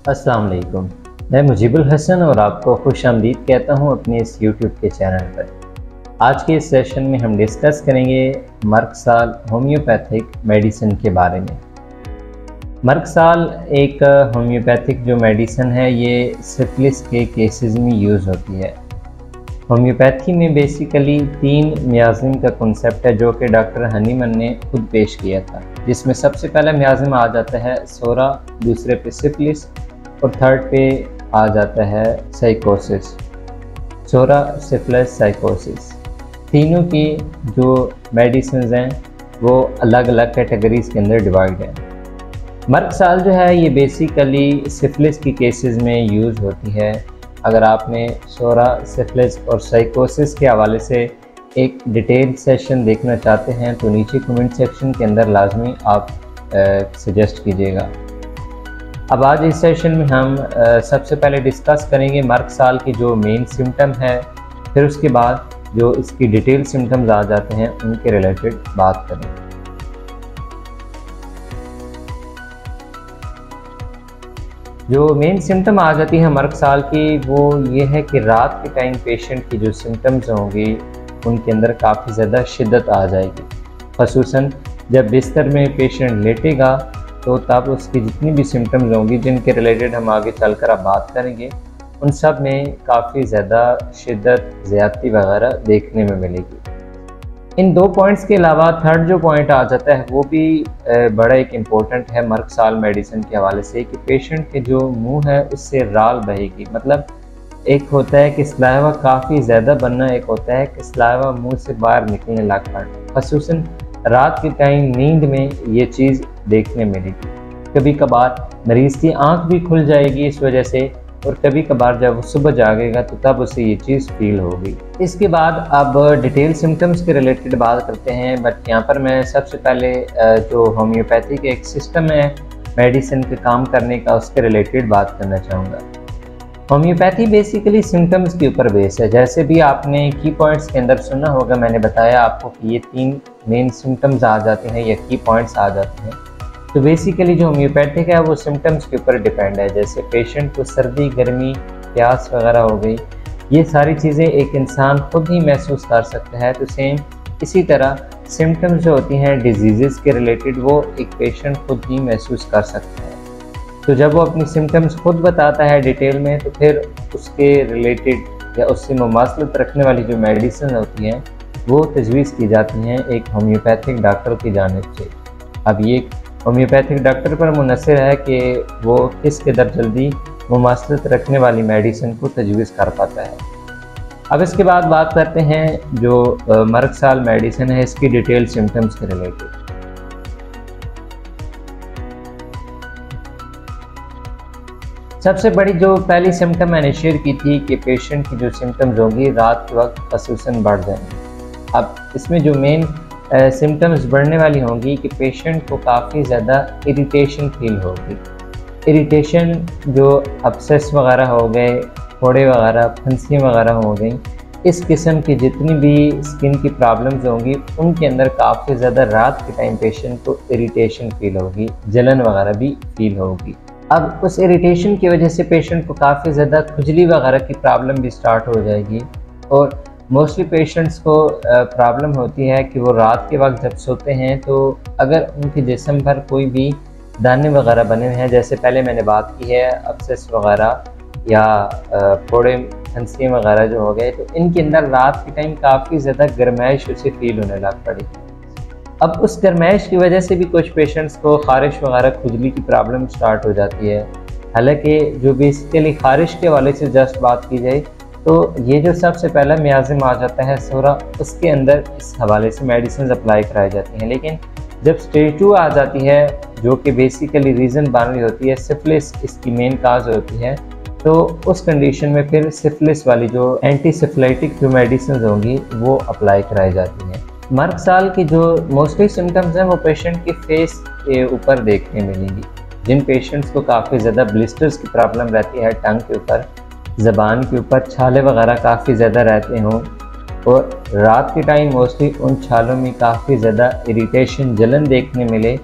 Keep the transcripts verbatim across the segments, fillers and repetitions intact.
अस्सलाम वालेकुम। मैं मुजीबुल हसन और आपको खुश आमदीद कहता हूँ अपने इस यूट्यूब के चैनल पर। आज के इस सेशन में हम डिस्कस करेंगे मर्कसाल होम्योपैथिक मेडिसिन के बारे में। मर्कसाल एक होम्योपैथिक जो मेडिसिन है ये सिफिलिस के केसेस में यूज़ होती है। होम्योपैथी में बेसिकली तीन मियाज़िम का कॉन्सेप्ट है जो कि डॉक्टर हनीमन ने खुद पेश किया था, जिसमें सबसे पहला मियाज़िम आ जाता है सोरा, दूसरे पे सिफिलिस और थर्ड पे आ जाता है साइकोसिस। सोरा, सिफिलिस, साइकोसिस तीनों की जो मेडिसिन हैं वो अलग अलग कैटेगरीज़ के अंदर डिवाइड है। मर्कसाल जो है ये बेसिकली सिफिलिस की केसेस में यूज़ होती है। अगर आपने सोरा, सिफिलिस और साइकोसिस के हवाले से एक डिटेल सेशन देखना चाहते हैं तो नीचे कमेंट सेक्शन के अंदर लाजमी आप सजेस्ट कीजिएगा। अब आज इस सेशन में हम आ, सबसे पहले डिस्कस करेंगे मर्कसाल की जो मेन सिम्टम है, फिर उसके बाद जो इसकी डिटेल सिम्टम्स आ जाते हैं उनके रिलेटेड बात करेंगे। जो मेन सिम्टम आ जाती है मर्कसाल की वो ये है कि रात के टाइम पेशेंट की जो सिम्टम्स होंगी उनके अंदर काफ़ी ज़्यादा शिद्दत आ जाएगी। ख़ुसूसन जब बिस्तर में पेशेंट लेटेगा तो तब उसकी जितनी भी सिम्टम्स होंगी जिनके रिलेटेड हम आगे चलकर अब बात करेंगे उन सब में काफ़ी ज़्यादा शिद्दत, ज़्यादती वगैरह देखने में मिलेगी। इन दो पॉइंट्स के अलावा थर्ड जो पॉइंट आ जाता है वो भी बड़ा एक इम्पोर्टेंट है मर्कसाल मेडिसिन के हवाले से कि पेशेंट के जो मुंह है उससे राल बहेगी। मतलब एक होता है कि सलाइवा काफ़ी ज़्यादा बनना, एक होता है कि सलाइवा मुंह से बाहर निकलने लग पड़ना। ख़ुसूसन रात के टाइम नींद में ये चीज़ देखने मिलेगी। कभी कभार मरीज़ की आंख भी खुल जाएगी इस वजह से, और कभी कभार जब वो सुबह जागेगा तो तब उसे ये चीज़ फील होगी। इसके बाद अब डिटेल सिम्टम्स के रिलेटेड बात करते हैं, बट यहाँ पर मैं सबसे पहले जो होम्योपैथी का एक सिस्टम है मेडिसिन के काम करने का उसके रिलेटेड बात करना चाहूँगा। होम्योपैथी बेसिकली सिम्टम्स के ऊपर बेस है। जैसे भी आपने की पॉइंट्स के अंदर सुना होगा, मैंने बताया आपको कि ये तीन मेन सिम्टम्स आ जाते हैं या की पॉइंट्स आ जाते हैं। तो बेसिकली जो होम्योपैथिक है वो सिम्टम्स के ऊपर डिपेंड है। जैसे पेशेंट को सर्दी, गर्मी, प्यास वगैरह हो गई, ये सारी चीज़ें एक इंसान खुद ही महसूस कर सकता है। तो सेम इसी तरह सिम्टम्स जो होती हैं डिजीज़ के रिलेटेड वो एक पेशेंट खुद ही महसूस कर सकता है। तो जब वो अपनी सिम्टम्स खुद बताता है डिटेल में तो फिर उसके रिलेटेड या उससे मुमासलत रखने वाली जो मेडिसिन होती हैं वो तजवीज़ की जाती हैं एक होम्योपैथिक डॉक्टर की जानिब से। अब ये होम्योपैथिक डॉक्टर पर मुनसर है कि वो किस कदर जल्दी मुमासलत रखने वाली मेडिसिन को तजवीज़ कर पाता है। अब इसके बाद बात करते हैं जो मर्कसाल मेडिसिन है इसकी डिटेल सिम्टम्स के रिलेटेड। सबसे बड़ी जो पहली सिम्टम मैंने शेयर की थी कि पेशेंट की जो सिम्टम्स होंगी रात के वक्त खसूसन बढ़ जाएंगी। अब इसमें जो मेन सिम्टम्स बढ़ने वाली होंगी कि पेशेंट को काफ़ी ज़्यादा इरिटेशन फील होगी। इरिटेशन जो अपसेस वगैरह हो गए, फोड़े वगैरह, फंसियाँ वगैरह हो गई, इस किस्म की जितनी भी स्किन की प्रॉब्लम्स होंगी उनके अंदर काफ़ी ज़्यादा रात के टाइम पेशेंट को इरिटेशन फील होगी, जलन वगैरह भी फील होगी। अब उस इरिटेशन की वजह से पेशेंट को काफ़ी ज़्यादा खुजली वगैरह की प्रॉब्लम भी स्टार्ट हो जाएगी। और मोस्टली पेशेंट्स को प्रॉब्लम होती है कि वो रात के वक्त जब सोते हैं तो अगर उनके जिस्म पर कोई भी दाने वगैरह बने हुए हैं, जैसे पहले मैंने बात की है अपसेस वगैरह या फोड़े, फंसियाँ वगैरह जो हो गए, तो इनके अंदर रात के टाइम काफ़ी ज़्यादा गर्माइश उसे फील होने लग पड़ी। अब उस गर्माइश की वजह से भी कुछ पेशेंट्स को ख़ारिश वगैरह खुजली की प्रॉब्लम स्टार्ट हो जाती है। हालांकि जो बेसिकली ख़ारिश के वाले से जस्ट बात की जाए तो ये जो सबसे पहला मियाज़िम आ जाता है सोरा, उसके अंदर इस हवाले से मेडिसिन अप्लाई कराई जाती हैं। लेकिन जब स्टेज टू आ जाती है जो कि बेसिकली रीज़न बन रही होती है, सिफिलिस इसकी मेन काज होती है, तो उस कंडीशन में फिर सिफिलिस वाली जो एंटी सिफिलिटिक जो मेडिसिन होंगी वो अप्लाई कराई जाती हैं। मर्कसाल की जो मोस्टली सिम्टम्स हैं वो पेशेंट के फेस के ऊपर देखने मिलेंगी। जिन पेशेंट्स को काफ़ी ज़्यादा ब्लिस्टर्स की प्रॉब्लम रहती है, टंग के ऊपर, ज़बान के ऊपर छाले वगैरह काफ़ी ज़्यादा रहते हों और रात के टाइम मोस्टली उन छालों में काफ़ी ज़्यादा इरिटेशन, जलन देखने मिले,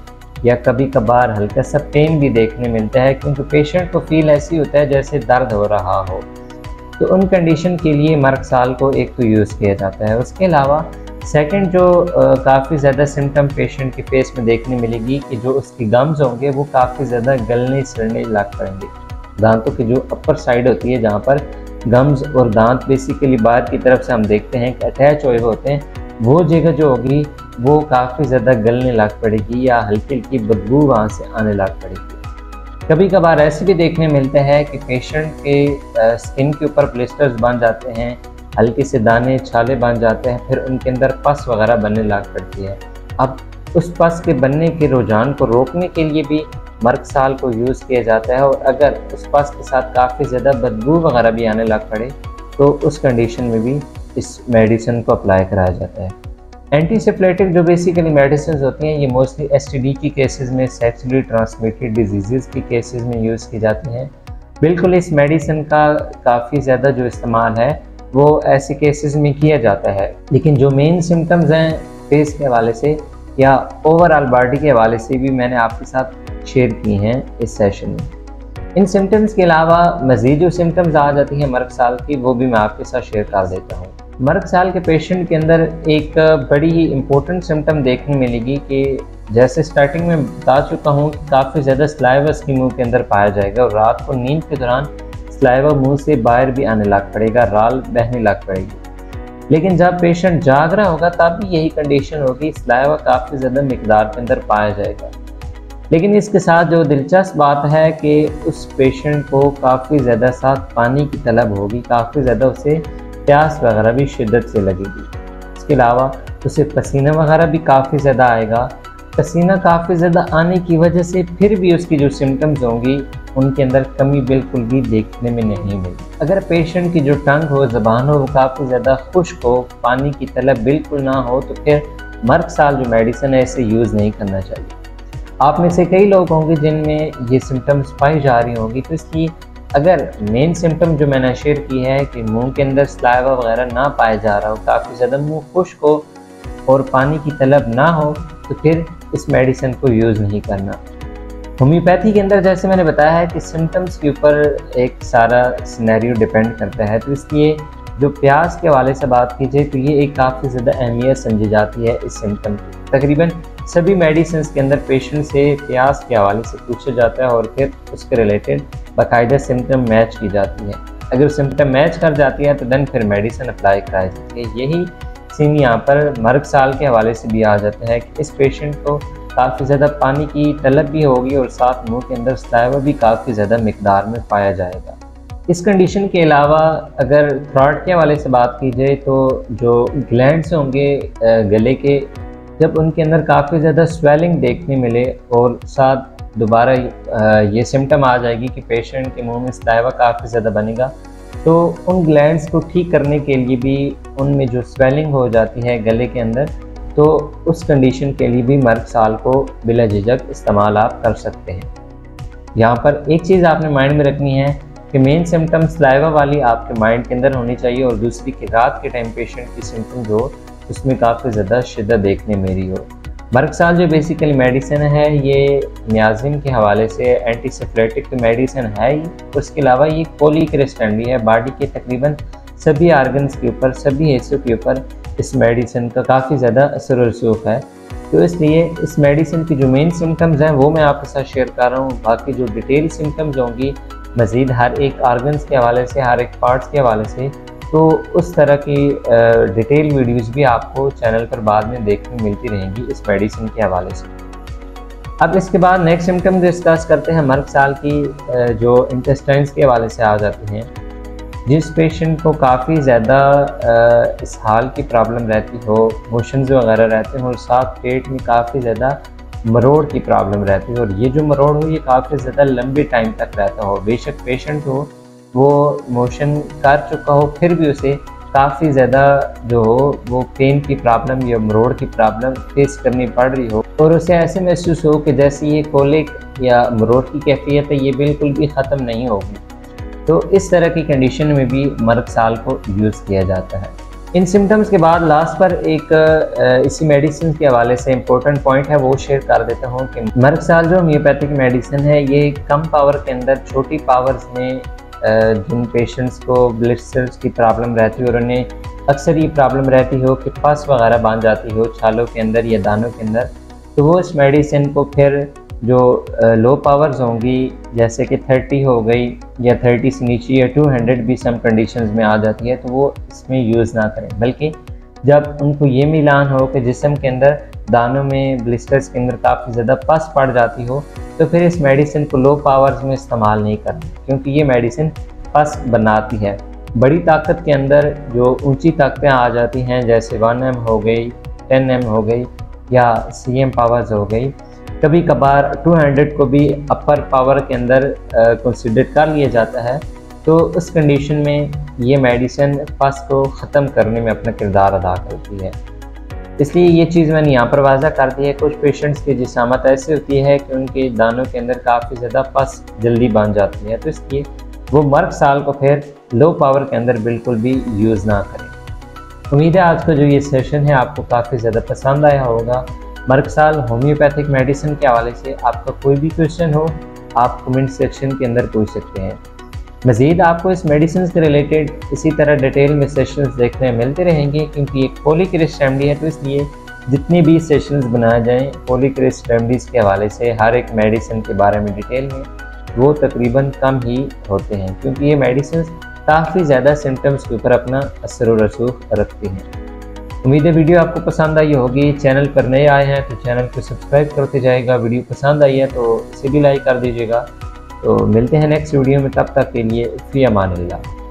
या कभी कभार हल्का सा पेन भी देखने मिलता है, क्योंकि पेशेंट को फील ऐसी होता है जैसे दर्द हो रहा हो। तो उन कंडीशन के लिए मर्कसाल को एक तो यूज़ किया जाता है। उसके अलावा सेकंड जो काफ़ी ज़्यादा सिम्टम पेशेंट के फेस में देखने मिलेगी कि जो उसकी गम्स होंगे वो काफ़ी ज़्यादा गलने सड़ने लग पड़ेंगे। दांतों की जो अपर साइड होती है, जहाँ पर गम्स और दांत बेसिकली बाहर की तरफ से हम देखते हैं कि अटैच हुए होते हैं, वो जगह जो होगी वो काफ़ी ज़्यादा गलने लग पड़ेगी या हल्की हल्की बदबू वहाँ से आने लग पड़ेगी। कभी कभार ऐसे भी देखने मिलता है कि पेशेंट के स्किन के ऊपर ब्लिस्टर्स बन जाते हैं, हल्के से दाने छाले बन जाते हैं, फिर उनके अंदर पस वगैरह बनने लग पड़ती है। अब उस पस के बनने के रुझान को रोकने के लिए भी मर्कसाल को यूज़ किया जाता है, और अगर उस पस के साथ काफ़ी ज़्यादा बदबू वगैरह भी आने लग पड़े तो उस कंडीशन में भी इस मेडिसिन को अप्लाई कराया जाता है। एंटीसिफ्लेटिक जो बेसिकली मेडिसिन होती हैं, ये मोस्टली एसटीडी की केसेस में, सेक्सुअली ट्रांसमिटेड डिजीज़ की केसेस में यूज़ की जाती हैं। बिल्कुल इस मेडिसिन का काफ़ी ज़्यादा जो इस्तेमाल है वो ऐसे केसेस में किया जाता है, लेकिन जो मेन सिम्टम्स हैं फेस के हवाले से या ओवरऑल बॉडी के हवाले से भी मैंने आपके साथ शेयर की हैं इस सेशन में। इन सिम्टम्स के अलावा मज़ीद जो सिम्टम्स आ जाती हैं मर्कसाल की, वो भी मैं आपके साथ शेयर कर देता हूँ। मर्कसाल के पेशेंट के अंदर एक बड़ी ही इम्पोर्टेंट सिम्टम देखने मिलेगी कि जैसे स्टार्टिंग में बता चुका हूँ कि काफ़ी ज़्यादा सलाइवा इसके मुँह के अंदर पाया जाएगा, और रात को नींद के दौरान सलाइवा मुंह से बाहर भी आने लग पड़ेगा, राल बहने लग पड़ेगी। लेकिन जब पेशेंट जाग रहा होगा तब भी यही कंडीशन होगी, सलाइवा काफ़ी ज़्यादा मिकदार के अंदर पाया जाएगा। लेकिन इसके साथ जो दिलचस्प बात है कि उस पेशेंट को काफ़ी ज़्यादा साथ पानी की तलब होगी, काफ़ी ज़्यादा उसे प्यास वगैरह भी शिद्दत से लगेगी। इसके अलावा उसे पसीना वगैरह भी काफ़ी ज़्यादा आएगा। पसीना काफ़ी ज़्यादा आने की वजह से फिर भी उसकी जो सिम्टम्स होंगी उनके अंदर कमी बिल्कुल भी देखने में नहीं मिली। अगर पेशेंट की जो टंग हो, ज़बान हो, वो काफ़ी ज़्यादा खुश्क हो, पानी की तलब बिल्कुल ना हो, तो फिर मर्कसाल जो मेडिसिन है इसे यूज़ नहीं करना चाहिए। आप में से कई लोग होंगे जिनमें ये सिम्टम्स पाई जा रही होंगी, तो इसकी अगर मेन सिम्टम जो मैंने शेयर की है कि मुंह के अंदर सलाइवा वगैरह ना पाया जा रहा हो, काफ़ी ज़्यादा मुंह खुश्क हो और पानी की तलब ना हो, तो फिर इस मेडिसिन को यूज़ नहीं करना। होम्योपैथी के अंदर जैसे मैंने बताया है कि सिम्टम्स के ऊपर एक सारा सिनेरियो डिपेंड करता है, तो इसलिए जो प्यास के हवाले से बात की जाए तो ये एक काफ़ी ज़्यादा अहमियत समझी जाती है इस सिम्टम की। तकरीबन सभी मेडिसिन के अंदर पेशेंट से प्यास के हवाले से पूछा जाता है और फिर उसके रिलेटेड बाकायदा सिम्टम मैच की जाती है। अगर सिम्टम मैच कर जाती है तो देन फिर मेडिसिन अप्लाई कराई जाती है। यही सीन यहाँ पर मर्कसाल के हवाले से भी आ जाता है कि इस पेशेंट को काफ़ी ज़्यादा पानी की तलब भी होगी और साथ मुंह के अंदर सलाइवा भी काफ़ी ज़्यादा मिकदार में पाया जाएगा। इस कंडीशन के अलावा अगर थ्रॉट के हवाले से बात की जाए तो जो ग्लैंड्स होंगे गले के, जब उनके अंदर काफ़ी ज़्यादा स्वेलिंग देखने मिले और साथ दोबारा ये सिम्टम आ जाएगी कि पेशेंट के मुंह में सलाइवा काफ़ी ज़्यादा बनेगा, तो उन ग्लैंड्स को ठीक करने के लिए भी उनमें जो स्वेलिंग हो जाती है गले के अंदर, तो उस कंडीशन के लिए भी मर्कसाल को बिला झिझक इस्तेमाल आप कर सकते हैं। यहाँ पर एक चीज़ आपने माइंड में रखनी है कि मेन सिम्टम सलाइवा वाली आपके माइंड के अंदर होनी चाहिए, और दूसरी कि रात के टाइम पेशेंट की सिम्टम जो उसमें काफ़ी ज़्यादा शिद्दत देखने मिली हो। मर्कसाल जो बेसिकली मेडिसिन है ये नियाजिन के हवाले से एंटीसिफ्लेटिक मेडिसिन है ही, उसके अलावा ये पॉलीक्रिस्टल भी है। बॉडी के तकरीबन सभी आर्गन्स के ऊपर, सभी हिस्सों के ऊपर इस मेडिसिन का काफ़ी ज़्यादा असर और रसूख है। तो इसलिए इस मेडिसिन की जो मेन सिम्टम्स हैं वो मैं आपके साथ शेयर कर रहा हूँ। बाकी जो डिटेल सिम्टम्स होंगी मज़ीद हर एक आर्गन्स के हवाले से, हर एक पार्ट्स के हवाले से, तो उस तरह की डिटेल वीडियोस भी आपको चैनल पर बाद में देखने मिलती रहेंगी इस मेडिसिन के हवाले से। अब इसके बाद नेक्स्ट सिम्टम डिस्कस करते हैं मर्कसाल की, जो इंटेस्टाइन्स के हवाले से आ जाते हैं। जिस पेशेंट को काफ़ी ज़्यादा इस हाल की प्रॉब्लम रहती हो, मोशंस वगैरह रहते हैं और साथ पेट में काफ़ी ज़्यादा मरोड़ की प्रॉब्लम रहती है, और ये जो मरोड़ हो ये काफ़ी ज़्यादा लंबे टाइम तक रहता हो। बेशक पेशेंट हो वो मोशन कर चुका हो फिर भी उसे काफ़ी ज़्यादा जो हो वो पेन की प्रॉब्लम या मरोड़ की प्रॉब्लम फेस करनी पड़ रही हो, और उसे ऐसे महसूस हो कि जैसे ये कोलिक या मरोड़ की कैफियत है ये बिल्कुल भी ख़त्म नहीं होगी। तो इस तरह की कंडीशन में भी मर्कसाल को यूज़ किया जाता है। इन सिम्टम्स के बाद लास्ट पर एक इसी मेडिसिन के हवाले से इम्पोर्टेंट पॉइंट है वो शेयर कर देता हूँ कि मर्कसाल जो होम्योपैथिक मेडिसिन है ये कम पावर के अंदर छोटी पावर्स में जिन पेशेंट्स को ब्लिस्टर्स की प्रॉब्लम रहती है और उन्हें अक्सर ये प्रॉब्लम रहती हो कि पस वगैरह बांध जाती हो छालों के अंदर या दानों के अंदर, तो वो इस मेडिसिन को फिर जो लो पावर्स होंगी जैसे कि थर्टी हो गई या थर्टी से नीचे या टू हंड्रेड भी सम कंडीशंस में आ जाती है, तो वो इसमें यूज़ ना करें। बल्कि जब उनको ये मिलान हो कि जिस्म के अंदर दानों में ब्लिस्टर्स के अंदर काफ़ी ज़्यादा पस पड़ जाती हो, तो फिर इस मेडिसिन को लो पावर्स में इस्तेमाल नहीं करना, क्योंकि ये मेडिसिन पस बनाती है। बड़ी ताकत के अंदर जो ऊंची ताकतें आ जाती हैं जैसे वन एम हो गई, टेन एम हो गई या सी एम पावर्स हो गई, कभी कभार टू हंड्रेड को भी अपर पावर के अंदर कंसिडर कर लिया जाता है, तो उस कंडीशन में ये मेडिसिन पस को ख़त्म करने में अपना किरदार अदा करती है। इसलिए ये चीज़ मैंने यहाँ पर वाज़ा कर दी है। कुछ पेशेंट्स की जिसामत ऐसी होती है कि उनके दानों के अंदर काफ़ी ज़्यादा पस जल्दी बन जाती है, तो इसलिए वो मर्कसाल को फिर लो पावर के अंदर बिल्कुल भी यूज़ ना करें। उम्मीद है आज का जो ये सेशन है आपको काफ़ी ज़्यादा पसंद आया होगा। मर्कसाल होम्योपैथिक मेडिसिन के हवाले से आपका कोई भी क्वेश्चन हो आप कमेंट सेक्शन के अंदर पूछ सकते हैं। मज़ीद आपको इस मेडिसिन से रिलेटेड इसी तरह डिटेल में सेशंस देखने मिलते रहेंगे, क्योंकि एक पॉलीक्रिस्ट रेमेडी है, तो इसलिए जितने भी सेशंस बनाए जाएँ पॉलीक्रिस्ट रेमेडीज़ के हवाले से हर एक मेडिसिन के बारे में डिटेल में, वो तकरीबन कम ही होते हैं, क्योंकि ये मेडिसिन काफ़ी ज़्यादा सिम्टम्स के ऊपर अपना असर व रसूख रखती हैं। उम्मीद है वीडियो आपको पसंद आई होगी। चैनल पर नए आए हैं तो चैनल को सब्सक्राइब करते जाएगा। वीडियो पसंद आई है तो इसे भी लाइक कर दीजिएगा। तो मिलते हैं नेक्स्ट वीडियो में, तब तक के लिए फ़ी अमान अल्लाह।